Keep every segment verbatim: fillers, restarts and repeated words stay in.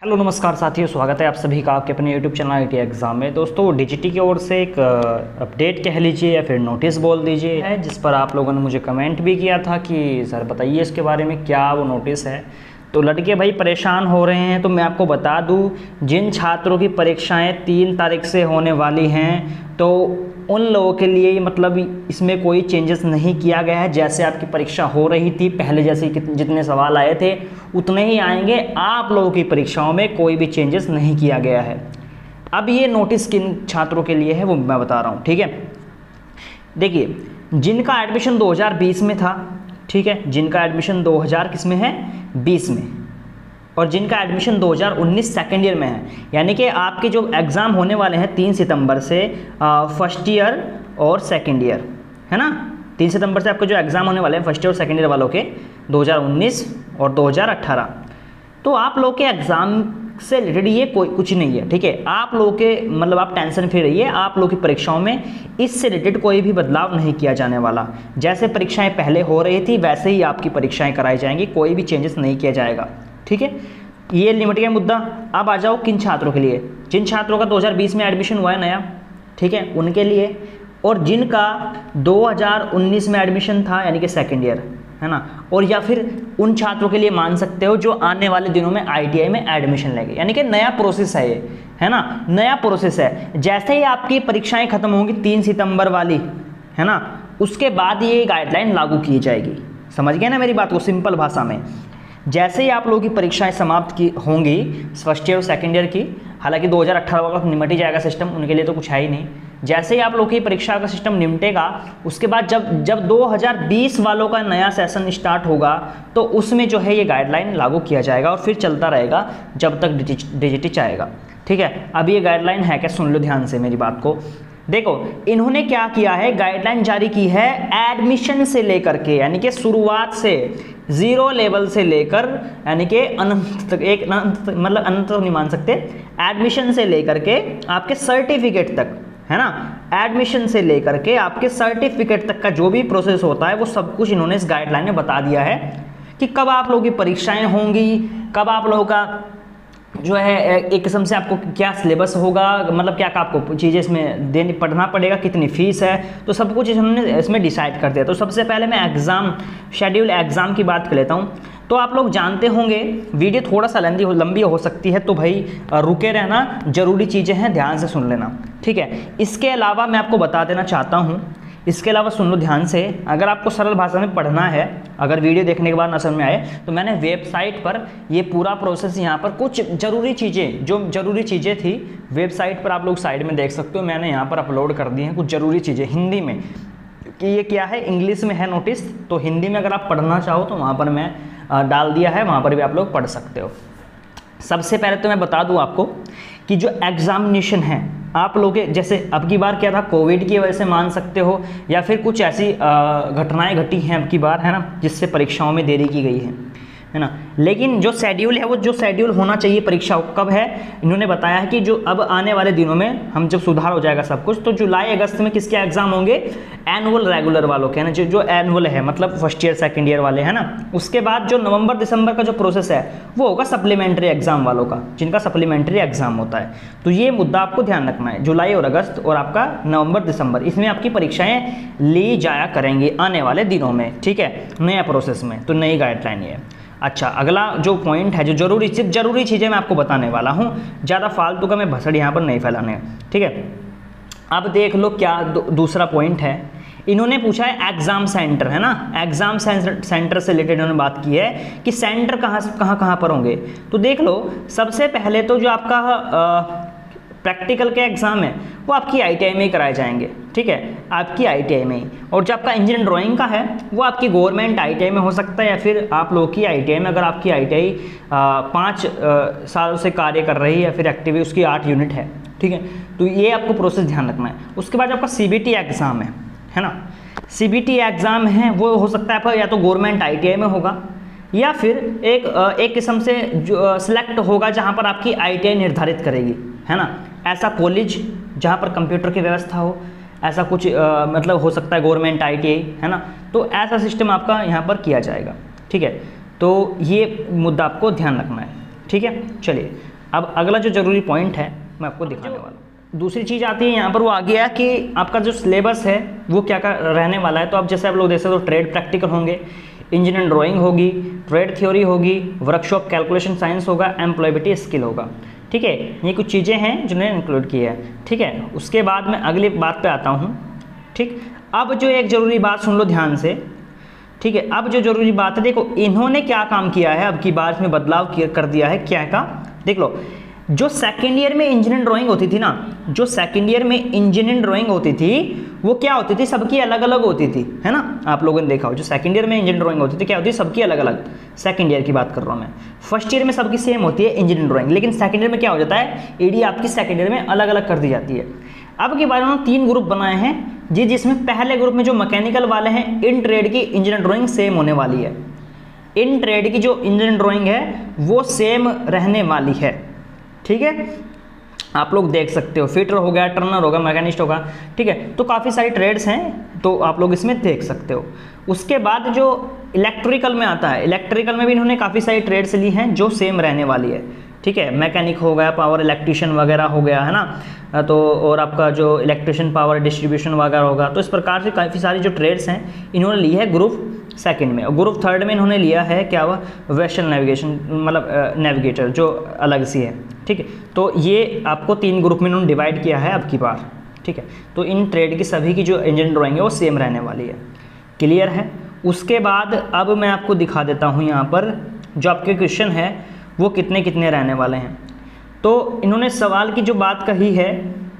Hello नमस्कार साथियों, स्वागत है आप सभी का आपके अपने YouTube channel I T exam में। दोस्तों डीजीटी की ओर से एक अपडेट कह लीजिए या फिर नोटिस बोल दीजिए है, जिस पर आप लोगों ने मुझे कमेंट भी किया था कि सर बताइए इसके बारे में क्या वो नोटिस है। तो लड़के भाई परेशान हो रहे हैं, तो मैं आपको बता दूं, जिन छात्रों की परीक्षाएं तीन तारीख से होने वाली हैं तो उन लोगों के लिए मतलब इसमें कोई चेंजेस नहीं किया गया है। जैसे आपकी परीक्षा हो रही थी पहले, जैसे जितने सवाल आए थे उतने ही आएंगे। आप लोगों की परीक्षाओं में कोई भी चेंजेस नहीं किया गया है। अब ये नोटिस किन छात्रों के लिए है वो मैं बता रहा हूँ, ठीक है। देखिए, जिनका एडमिशन दो हज़ार बीस में था, ठीक है, जिनका एडमिशन दो हज़ार किस में है, बीस में, और जिनका एडमिशन दो हज़ार उन्नीस सेकेंड ईयर में है, यानी कि आपके जो एग्ज़ाम होने वाले हैं तीन सितंबर से फर्स्ट ईयर और सेकेंड ईयर, है ना। तीन सितंबर से आपके जो एग्ज़ाम होने वाले हैं फर्स्ट ईयर और सेकेंड ईयर वालों के दो हज़ार उन्नीस और दो हज़ार अठारह, तो आप लोग के एग्ज़ाम से रिलेटेड ये कोई कुछ नहीं है, ठीक है। आप लोगों के मतलब आप टेंशन फ्री रहिए, आप लोगों की परीक्षाओं में इससे रिलेटेड कोई भी बदलाव नहीं किया जाने वाला। जैसे परीक्षाएं पहले हो रही थी वैसे ही आपकी परीक्षाएं कराई जाएंगी, कोई भी चेंजेस नहीं किया जाएगा, ठीक है। ये लिमिट का मुद्दा। अब आ जाओ किन छात्रों के लिए, जिन छात्रों का दो हज़ार बीस में एडमिशन हुआ है नया, ठीक है, उनके लिए, और जिनका दो हज़ार उन्नीस में एडमिशन था यानी कि सेकेंड ईयर, है ना, और या फिर उन छात्रों के लिए मान सकते हो जो आने वाले दिनों में आईटीआई में एडमिशन लेंगे, यानी कि नया प्रोसेस है ये, है ना, नया प्रोसेस है। जैसे ही आपकी परीक्षाएं खत्म होंगी तीन सितंबर वाली, है ना, उसके बाद ये गाइडलाइन लागू की जाएगी। समझ गए ना मेरी बात को सिंपल भाषा में। जैसे ही आप लोगों की परीक्षाएं समाप्त की होंगी फर्स्ट ईयर और सेकेंड ईयर की, हालांकि दो हज़ार अठारह वाला निमट ही जाएगा सिस्टम, उनके लिए तो कुछ है ही नहीं। जैसे ही आप लोगों की परीक्षा का सिस्टम निमटेगा उसके बाद जब जब दो हज़ार बीस वालों का नया सेशन स्टार्ट होगा तो उसमें जो है ये गाइडलाइन लागू किया जाएगा और फिर चलता रहेगा जब तक डीजीटी चाहेगा, ठीक है। अब ये गाइडलाइन है क्या, सुन लो ध्यान से मेरी बात को। देखो, इन्होंने क्या किया है, गाइडलाइन जारी की है एडमिशन से लेकर के, यानी कि शुरुआत से जीरो लेवल से लेकर यानी कि अनंत तक, एक अनंत मतलब अनंत तक नहीं मान सकते, एडमिशन से लेकर के आपके सर्टिफिकेट तक, है ना, एडमिशन से लेकर के आपके सर्टिफिकेट तक का जो भी प्रोसेस होता है वो सब कुछ इन्होंने इस गाइडलाइन में बता दिया है कि कब आप लोगों की परीक्षाएं होंगी, कब आप लोगों का जो है एक किस्म से आपको क्या सिलेबस होगा, मतलब क्या क्या आपको चीज़ें इसमें देनी पढ़ना पड़ेगा, कितनी फीस है, तो सब कुछ हमने इसमें डिसाइड कर दिया। तो सबसे पहले मैं एग्ज़ाम शेड्यूल एग्ज़ाम की बात कर लेता हूँ। तो आप लोग जानते होंगे, वीडियो थोड़ा सा लंबी हो लंबी हो सकती है, तो भाई रुके रहना, ज़रूरी चीज़ें हैं, ध्यान से सुन लेना, ठीक है। इसके अलावा मैं आपको बता देना चाहता हूँ, इसके अलावा सुन लो ध्यान से, अगर आपको सरल भाषा में पढ़ना है, अगर वीडियो देखने के बाद ना समझ में आए तो मैंने वेबसाइट पर ये पूरा प्रोसेस, यहाँ पर कुछ ज़रूरी चीज़ें, जो ज़रूरी चीज़ें थी वेबसाइट पर आप लोग साइड में देख सकते हो, मैंने यहाँ पर अपलोड कर दी हैं कुछ ज़रूरी चीज़ें हिंदी में, कि ये क्या है, इंग्लिश में है नोटिस, तो हिंदी में अगर आप पढ़ना चाहो तो वहाँ पर मैं डाल दिया है, वहाँ पर भी आप लोग पढ़ सकते हो। सबसे पहले तो मैं बता दूँ आपको कि जो एग्ज़ामिनेशन है आप लोग के, जैसे अब की बार क्या था, कोविड की वजह से मान सकते हो, या फिर कुछ ऐसी घटनाएं घटी हैं अब की बार, है ना, जिससे परीक्षाओं में देरी की गई है, है ना। लेकिन जो शेड्यूल है वो जो शेड्यूल होना चाहिए परीक्षा कब है, इन्होंने बताया है कि जो अब आने वाले दिनों में हम जब सुधार हो जाएगा सब कुछ, तो जुलाई अगस्त में किसके एग्जाम होंगे, एनुअल रेगुलर वालों के, है ना, जो जो एनुअल है मतलब फर्स्ट ईयर सेकंड ईयर वाले, है ना। उसके बाद जो नवंबर दिसंबर का जो प्रोसेस है वो होगा सप्लीमेंट्री एग्जाम वालों का, जिनका सप्लीमेंट्री एग्जाम होता है। तो ये मुद्दा आपको ध्यान रखना है, जुलाई और अगस्त और आपका नवंबर दिसंबर, इसमें आपकी परीक्षाएं ली जाया करेंगी आने वाले दिनों में, ठीक है, नया प्रोसेस में। तो नई गाइडलाइन ये। अच्छा, अगला जो पॉइंट है, जो जरूरी सिर्फ जरूरी चीज़ें मैं आपको बताने वाला हूँ, ज़्यादा फालतू का मैं भसड़ यहाँ पर नहीं फैलाने, ठीक है। अब देख लो क्या दूसरा पॉइंट है, इन्होंने पूछा है एग्ज़ाम सेंटर, है ना, एग्ज़ाम सेंटर से रिलेटेड इन्होंने बात की है कि सेंटर कहाँ कहाँ कहाँ पर होंगे। तो देख लो, सबसे पहले तो जो आपका आ, प्रैक्टिकल के एग्ज़ाम है वो आपकी आईटीआई में ही कराए जाएंगे, ठीक है, आपकी आईटीआई में ही। और जो आपका इंजीनियरिंग ड्राइंग का है वो आपकी गवर्नमेंट आईटीआई में हो सकता है, या फिर आप लोगों की आईटीआई में, अगर आपकी आईटीआई पाँच सालों से कार्य कर रही है या फिर एक्टिव उसकी आठ यूनिट है, ठीक है। तो ये आपको प्रोसेस ध्यान रखना है। उसके बाद आपका सीबीटी एग्ज़ाम है, है ना, सीबीटी एग्ज़ाम है वो हो सकता है आपका या तो गवर्नमेंट आईटीआई में होगा, या फिर एक एक किस्म से जो सिलेक्ट होगा जहाँ पर आपकी आईटीआई निर्धारित करेगी, है ना, ऐसा कॉलेज जहाँ पर कंप्यूटर की व्यवस्था हो, ऐसा कुछ आ, मतलब हो सकता है गवर्नमेंट आईटीआई, है ना। तो ऐसा सिस्टम आपका यहाँ पर किया जाएगा, ठीक है। तो ये मुद्दा आपको ध्यान रखना है। ठीक है। चलिए अब अगला जो ज़रूरी पॉइंट है मैं आपको दिखाने वाला हूँ। दूसरी चीज़ आती है यहाँ पर, वो आ गया कि आपका जो सिलेबस है वो क्या क्या रहने वाला है। तो अब जैसे आप लोग देख सकते हो, ट्रेड प्रैक्टिकल होंगे, इंजीनियरिंग ड्राइंग होगी, ट्रेड थ्योरी होगी, वर्कशॉप कैलकुलेशन साइंस होगा, एम्प्लॉयबिलिटी स्किल होगा, ठीक है। ये कुछ चीज़ें हैं जिन्हें इंक्लूड किया है, ठीक है। उसके बाद मैं अगली बात पे आता हूँ, ठीक। अब जो एक ज़रूरी बात सुन लो ध्यान से, ठीक है। अब जो ज़रूरी बात है, देखो इन्होंने क्या काम किया है, अब की बार में बदलाव कर दिया है, क्या का देख लो। जो सेकेंड ईयर में इंजीनियरिंग ड्राइंग होती थी ना, जो सेकेंड ईयर में इंजीनियरिंग ड्राइंग होती थी वो क्या होती थी, सबकी अलग अलग होती थी, है ना। आप लोगों ने देखा हो, जो सेकेंड ईयर में इंजीनियरिंग ड्राइंग होती थी क्या होती है, सबकी अलग अलग। सेकेंड ईयर की बात कर रहा हूँ मैं। फर्स्ट ईयर में सबकी सेम होती है इंजीनियरिंग ड्राइंग, लेकिन सेकेंड ईयर में क्या हो जाता है, ईडी आपकी सेकेंड ईयर में अलग अलग कर दी जाती है। अब की बार उन्होंने तीन ग्रुप बनाए हैं जी, जिसमें पहले ग्रुप में जो मैकेनिकल वाले हैं, इन ट्रेड की इंजीनियरिंग ड्राइंग सेम होने वाली है। इन ट्रेड की जो इंजीनियरिंग ड्राइंग है वो सेम रहने वाली है, ठीक है। आप लोग देख सकते हो, फिटर हो गया, टर्नर होगा, मैकेनिस्ट होगा, ठीक है। तो काफ़ी सारी ट्रेड्स हैं, तो आप लोग इसमें देख सकते हो। उसके बाद जो इलेक्ट्रिकल में आता है, इलेक्ट्रिकल में भी इन्होंने काफ़ी सारी ट्रेड्स ली हैं जो सेम रहने वाली है, ठीक है। मैकेनिक हो गया, पावर इलेक्ट्रिशियन वगैरह हो गया, है ना। तो और आपका जो इलेक्ट्रिशियन पावर डिस्ट्रीब्यूशन वगैरह होगा। तो इस प्रकार से काफ़ी सारी जो ट्रेड्स हैं इन्होंने ली है ग्रुप सेकंड में। और ग्रुप थर्ड में इन्होंने लिया है क्या हुआ, वेस्टर्न नेविगेशन, मतलब नेविगेटर जो अलग सी है, ठीक है। तो ये आपको तीन ग्रुप में इन्होंने डिवाइड किया है अब की बार, ठीक है। तो इन ट्रेड की सभी की जो इंजीनियरिंग ड्राइंग है वो सेम रहने वाली है, क्लियर है। उसके बाद अब मैं आपको दिखा देता हूँ यहाँ पर जो आपके क्वेश्चन है वो कितने कितने रहने वाले हैं। तो इन्होंने सवाल की जो बात कही है,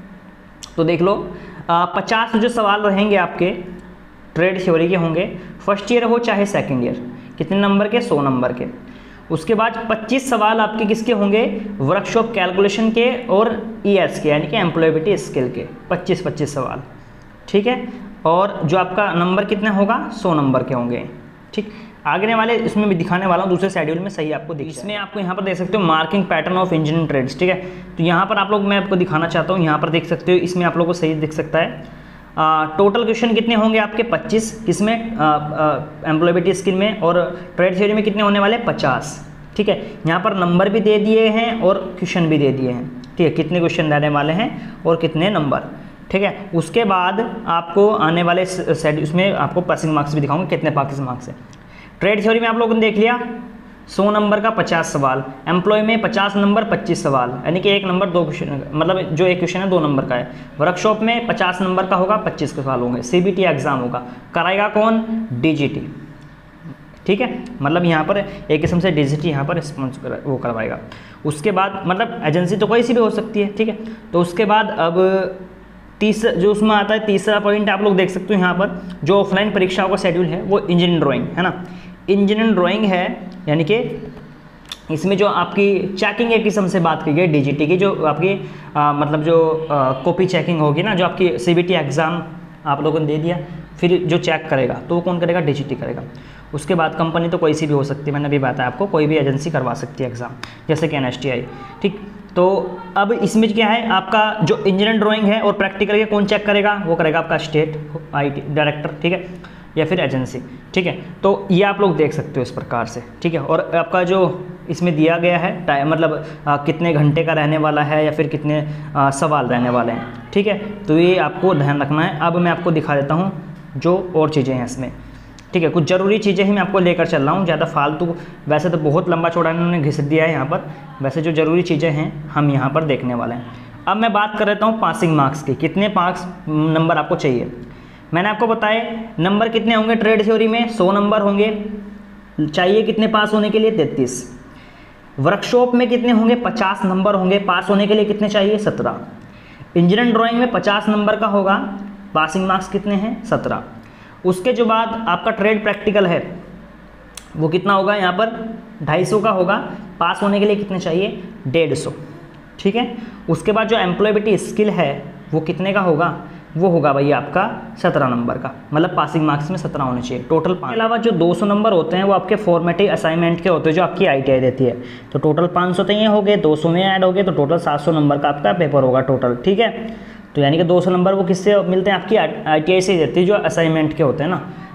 तो देख लो, पचास जो सवाल रहेंगे आपके ट्रेड थ्योरी के होंगे, फर्स्ट ईयर हो चाहे सेकंड ईयर। कितने नंबर के, सौ नंबर के। उसके बाद पच्चीस सवाल आपके किसके होंगे, वर्कशॉप कैलकुलेशन के और ईएस के, यानी कि एम्प्लॉयबिलिटी स्किल के, पच्चीस पच्चीस सवाल, ठीक है। और जो आपका नंबर कितने होगा, सौ नंबर के होंगे, ठीक। आगे वाले इसमें भी दिखाने वाला हूँ दूसरे शेड्यूल में, सही आपको दिख। इसमें आपको यहाँ पर देख सकते हो marking pattern of engineering trades, ठीक है। तो यहाँ पर आप लोग, मैं आपको दिखाना चाहता हूँ, यहाँ पर देख सकते हो, इसमें आप लोग को सही दिख सकता है। टोटल क्वेश्चन कितने होंगे आपके, पच्चीस, किसमें, एम्प्लॉयबिलिटी स्किल में, और ट्रेड थ्योरी में कितने होने वाले, पचास, ठीक है। यहाँ पर नंबर भी दे दिए हैं और क्वेश्चन भी दे दिए हैं, ठीक है, कितने क्वेश्चन रहने वाले हैं और कितने नंबर, ठीक है। उसके बाद आपको आने वाले सेट उसमें आपको पासिंग मार्क्स भी दिखाऊंगा, कितने पासिंग मार्क्स है। ट्रेड थ्योरी में आप लोगों ने देख लिया, सौ नंबर का पचास सवाल, एम्प्लॉय में पचास नंबर पच्चीस सवाल, यानी कि एक नंबर दो क्वेश्चन, मतलब जो एक क्वेश्चन है दो नंबर का है। वर्कशॉप में पचास नंबर का होगा, पच्चीस सवाल होंगे। सीबीटी एग्जाम होगा, कराएगा कौन, डीजीटी, ठीक है। मतलब यहाँ पर एक किस्म से डीजीटी यहाँ पर रिस्पॉन्स कर, वो करवाएगा। उसके बाद मतलब एजेंसी तो कोई सी भी हो सकती है, ठीक है। तो उसके बाद अब तीसरा जो उसमें आता है, तीसरा पॉइंट आप लोग देख सकते हो यहाँ पर, जो ऑफलाइन परीक्षाओं का शेड्यूल है वो इंजीनियरिंग ड्राइंग है ना। इंजीनियरिंग ड्राइंग है, यानी कि इसमें जो आपकी चेकिंग एक किस्म से बात की गई डीजीटी की, जो आपकी आ, मतलब जो कॉपी चेकिंग होगी ना, जो आपकी सीबीटी एग्ज़ाम आप लोगों ने दे दिया, फिर जो चेक करेगा तो वो कौन करेगा, डीजीटी करेगा। उसके बाद कंपनी तो कोई सी भी हो सकती है, मैंने अभी बताया आपको, कोई भी एजेंसी करवा सकती है एग्ज़ाम, जैसे कि एनएसटीआई, ठीक। तो अब इसमें क्या है, आपका जो इंजीनियरिंग ड्राइंग है और प्रैक्टिकल के कौन चेक करेगा, वो करेगा आपका स्टेट आईटी डायरेक्टर, ठीक है, या फिर एजेंसी, ठीक है। तो ये आप लोग देख सकते हो इस प्रकार से, ठीक है। और आपका जो इसमें दिया गया है टाइम, मतलब आ, कितने घंटे का रहने वाला है या फिर कितने आ, सवाल रहने वाले हैं, ठीक है। तो ये आपको ध्यान रखना है। अब मैं आपको दिखा देता हूँ जो और चीज़ें हैं इसमें, ठीक है। कुछ ज़रूरी चीज़ें ही मैं आपको लेकर चल रहा हूँ, ज़्यादा फालतू, वैसे तो बहुत लंबा चौड़ा इन्होंने घिस दिया है यहाँ पर, वैसे जो ज़रूरी चीज़ें हैं हम यहाँ पर देखने वाले हैं। अब मैं बात कर लेता हूँ पासिंग मार्क्स की, कितने पास नंबर आपको चाहिए। मैंने आपको बताया नंबर कितने होंगे ट्रेड थ्योरी में, सौ नंबर होंगे, चाहिए कितने पास होने के लिए, तैंतीस। वर्कशॉप में कितने होंगे, पचास नंबर होंगे, पास होने के लिए कितने चाहिए, सत्रह। इंजीनियरिंग ड्राइंग में पचास नंबर का होगा, पासिंग मार्क्स कितने हैं, सत्रह। उसके जो बाद आपका ट्रेड प्रैक्टिकल है वो कितना होगा, यहाँ पर ढाई सौ का होगा, पास होने के लिए कितने चाहिए, डेढ़ सौ, ठीक है। उसके बाद जो एम्प्लॉयबिलिटी स्किल है वो कितने का होगा, वो होगा भाई आपका सत्रह नंबर का, मतलब पासिंग मार्क्स में सत्रह होने चाहिए टोटल। के अलावा जो दो सौ नंबर होते हैं वो आपके फॉर्मेटिव असाइनमेंट के होते हैं, जो आपकी आईटीआई देती है। तो टोटल पाँच सौ तो ये हो गए, दो सौ में ऐड हो गए, तो टोटल सात सौ नंबर का आपका पेपर होगा टोटल, ठीक है। तो यानी कि दो सौ नंबर वो किससे मिलते हैं, आपकी आईटीआई से देती है, जो असाइनमेंट के होते हैं ना,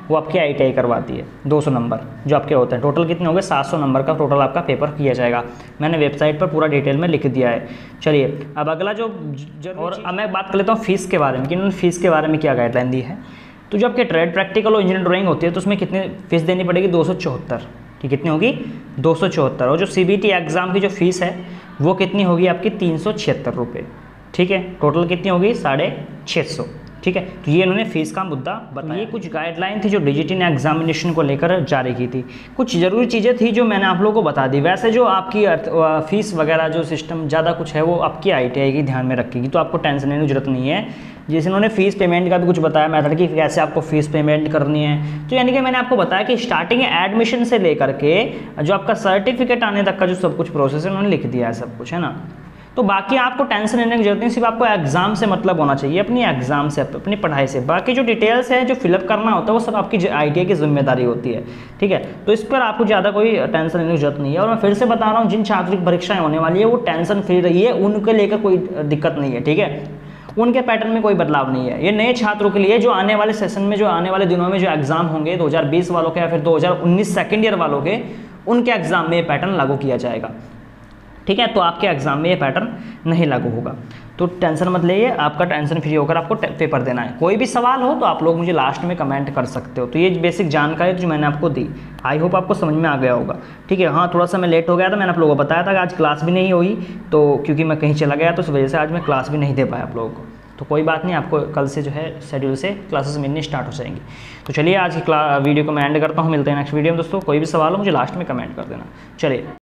वो आपकी आई टी आई करवाती है। दो सौ नंबर जो आपके होते हैं, टोटल कितने हो गए, सात सौ नंबर का टोटल आपका पेपर किया जाएगा। मैंने वेबसाइट पर पूरा डिटेल में लिख दिया है। चलिए अब अगला जो और अब मैं बात कर लेता हूँ फीस के बारे में कि इन्होंने फीस के बारे में क्या गाइडलाइन दी है। तो जो आपके ट्रेड प्रैक्टिकल और इंजीनियर ड्राइंग होती है तो उसमें कितने फीस देनी पड़ेगी, दो सौ चौहत्तर कि कितनी होगी, दो सौ चौहत्तर। और जो सी बी टी एग्ज़ाम की जो फीस है वो कितनी होगी आपकी, तीन सौ छिहत्तर रुपये। ठीक है, टोटल कितनी होगी, साढ़े छः सौ। ठीक है, तो ये इन्होंने फीस का मुद्दा बताया। ये कुछ गाइडलाइन थी जो डी जी टी ने एग्जामिनेशन को लेकर जारी की थी। कुछ ज़रूरी चीज़ें थी जो मैंने आप लोगों को बता दी। वैसे जो आपकी फ़ीस वगैरह जो सिस्टम ज़्यादा कुछ है वो आपकी आई टी आई की ध्यान में रखेगी, तो आपको टेंशन लेने की जरूरत नहीं है। जैसे इन्होंने फ़ीस पेमेंट का भी कुछ बताया मेथड कि कैसे आपको फ़ीस पेमेंट करनी है। तो यानी कि मैंने आपको बताया कि स्टार्टिंग एडमिशन से लेकर के जो आपका सर्टिफिकेट आने तक का जो सब कुछ प्रोसेस है उन्होंने लिख दिया है, सब कुछ है ना। तो बाकी आपको टेंशन लेने की जरूरत नहीं, सिर्फ आपको एग्जाम से मतलब होना चाहिए, अपनी एग्जाम से, अपनी पढ़ाई से। बाकी जो डिटेल्स है जो फिलअप करना होता है वो सब आपकी आई टी आई की जिम्मेदारी होती है। ठीक है, तो इस पर आपको ज़्यादा कोई टेंशन लेने की जरूरत नहीं है। और मैं फिर से बता रहा हूँ, जिन छात्रों की परीक्षाएं होने वाली है वो टेंशन फ्री रहिए, उनके लेकर कोई दिक्कत नहीं है। ठीक है, उनके पैटर्न में कोई बदलाव नहीं है। ये नए छात्रों के लिए जो आने वाले सेशन में, जो आने वाले दिनों में जो एग्जाम होंगे दो हज़ार बीस वालों के या फिर दो हज़ार उन्नीस सेकेंड ईयर वालों के, उनके एग्जाम में ये पैटर्न लागू किया जाएगा। ठीक है, तो आपके एग्जाम में ये पैटर्न नहीं लागू होगा, तो टेंशन मत लीजिए, आपका टेंशन फ्री होकर आपको पेपर देना है। कोई भी सवाल हो तो आप लोग मुझे लास्ट में कमेंट कर सकते हो। तो ये बेसिक जानकारी जो मैंने आपको दी, आई होप आपको समझ में आ गया होगा। ठीक है, हाँ थोड़ा सा मैं लेट हो गया था, मैंने आप लोगों को बताया था कि आज क्लास भी नहीं हुई, तो क्योंकि मैं कहीं चला गया तो उस वजह से आज मैं क्लास भी नहीं दे पाया आप लोगों को। तो कोई बात नहीं, आपको कल से जो है शेड्यूल से क्लासेस मिलनी स्टार्ट हो जाएंगी। तो चलिए आज की वीडियो को मैं एंड करता हूँ, मिलते हैं नेक्स्ट वीडियो में दोस्तों। कोई भी सवाल हो मुझे लास्ट में कमेंट कर देना। चलिए।